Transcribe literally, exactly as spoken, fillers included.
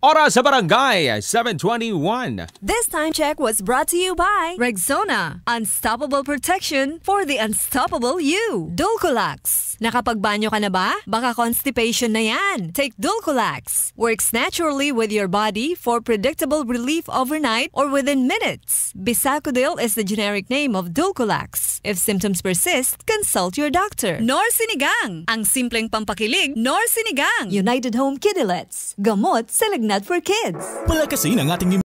Oras sa Barangay, seven twenty-one. This time check was brought to you by Rexona, unstoppable protection for the unstoppable you. Dulcolax. Nakapagbanyo ka na ba? Baka constipation na yan. Take Dulcolax. Works naturally with your body for predictable relief overnight or within minutes. Bisacodil is the generic name of Dulcolax. If symptoms persist, consult your doctor. Nor Sinigang. Ang simpleng pampakilig, Nor Sinigang. United Home Kidilets. Gamot sa lagnat for kids. Palakasin ang ating